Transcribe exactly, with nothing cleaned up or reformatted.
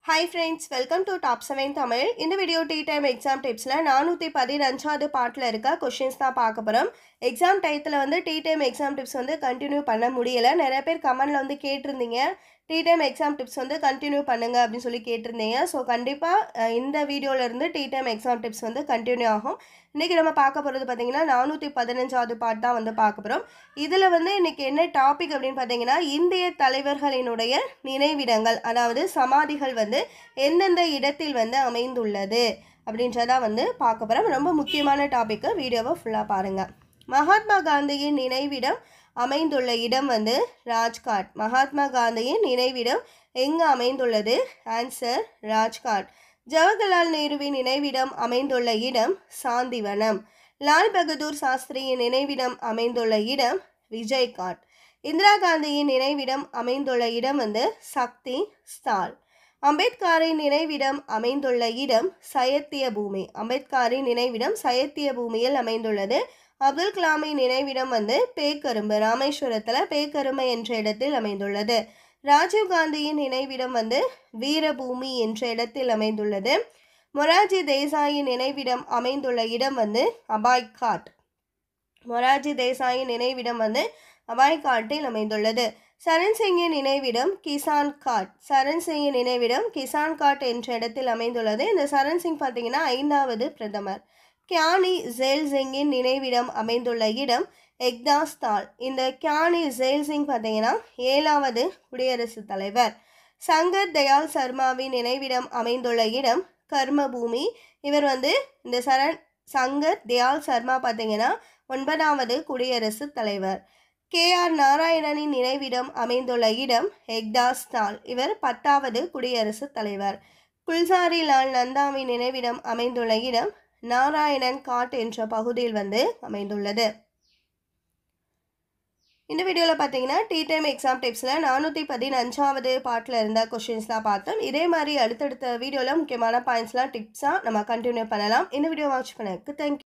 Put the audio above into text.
Hi friends, welcome to Top seven Tamil. In the video T time exam tips la four fifteen பாட்ல இருக்க questions தான் பார்க்க போறோம். Exam டைத்துல வந்து T time exam tips வந்து continue பண்ண முடியல. நிறைய பேர் கமெண்ட்ல வந்து கேட்டிருந்தீங்க. T time exam tips வந்து கண்டினியூ பண்ணுங்க அப்படினு சொல்லி கேட்டிருந்தீங்க. சோ கண்டிப்பா இந்த வீடியோல இருந்து T time exam tips வந்து கண்டினியூ ஆகும். இன்னைக்கு நம்ம பார்க்க போறது பாத்தீங்கன்னா four fifteen பாட் தான் வந்து பார்க்க போறோம். இதுல வந்து இன்னைக்கு என்ன டாபிக் அப்படினு பாத்தீங்கன்னா இந்திய தலைவர்களினுடைய நினைவிடங்கள் அதாவது சமாதிகள் வந்து எந்தெந்த இடத்தில் வந்து அமைந்துள்ளது அப்படின்றத வந்து பார்க்க போறோம். ரொம்ப முக்கியமான டாபிக், வீடியோவை ஃபுல்லா பாருங்க. மகாத்மா காந்தியின் நினைவிடம் அமைந்துள்ள இடம் வந்து ராஜ்காட். மகாத்மா காந்தியின் நினைவிடம் எங்கு அமைந்துள்ளது? ஆன்சர் ராஜ்காட். ஜவஹர்லால் நேருவின் நினைவிடம் அமைந்துள்ள இடம் சாந்திவனம். லால் பகதூர் சாஸ்திரியின் நினைவிடம் அமைந்துள்ள இடம் விஜய்காட். இந்திரா காந்தியின் நினைவிடம் அமைந்துள்ள இடம் வந்து சக்தி ஸ்தால். அம்பேத்கரின் நினைவிடம் அமைந்துள்ள இடம் சையத்திய பூமி. அம்பேத்கரின் நினைவிடம் சையத்திய பூமியில் அமைந்துள்ளது. அப்துல் கலாமின் நினைவிடம் வந்து பேக்கரும்பு, ராமேஸ்வரத்தில் பேக்கரும்பு என்ற இடத்தில் அமைந்துள்ளது. ராஜீவ் காந்தியின் நினைவிடம் வந்து வீரபூமி என்ற இடத்தில் அமைந்துள்ளது. மொரார்ஜி தேசாயின் நினைவிடம் அமைந்துள்ள இடம் வந்து அபாய்காட். மொரார்ஜி தேசாயின் நினைவிடம் வந்து அபாய்காட்டில் அமைந்துள்ளது. சரண் சிங்கின் நினைவிடம் கிசான் காட். சரண் சிங்கின் நினைவிடம் கிசான் காட் என்ற இடத்தில் அமைந்துள்ளது. இந்த சரண் சிங் பார்த்தீங்கன்னா ஐந்தாவது பிரதமர். கியானி ஜெயில் சிங்கின் நினைவிடம் அமைந்துள்ள இடம் எக்தாஸ்தால். இந்த கியானி ஜெயில் சிங் பார்த்தீங்கன்னா ஏழாவது குடியரசுத் தலைவர். சங்கர் தயாள் சர்மாவின் நினைவிடம் அமைந்துள்ள இடம் கர்மபூமி. இவர் வந்து இந்த சரண் சங்கர் தயாள் சர்மா பார்த்தீங்கன்னா ஒன்பதாவது குடியரசுத் தலைவர். கே ஆர் நாராயணனின் நினைவிடம் அமைந்துள்ள இடம் எக்தாஸ்தால். இவர் பத்தாவது குடியரசுத் தலைவர். குல்சாரி லால் நந்தாவின் நினைவிடம் அமைந்துள்ள இடம் நாராயணன் காட் என்ற பகுதியில் வந்து அமைந்துள்ளது. இந்த வீடியோவில் பார்த்தீங்கன்னா டி டைம் எக்ஸாம் டிப்ஸில் நானூற்றி பதினஞ்சாவது பாட்டில் இருந்த கொஷின்ஸ் தான் பார்த்தோம். இதே மாதிரி அடுத்தடுத்த வீடியோவில் முக்கியமான பாயிண்ட்ஸ்லாம் டிப்ஸாக நம்ம கண்டினியூ பண்ணலாம். இந்த வீடியோ வாட்ச் பண்ணதுக்கு தேங்க்யூ.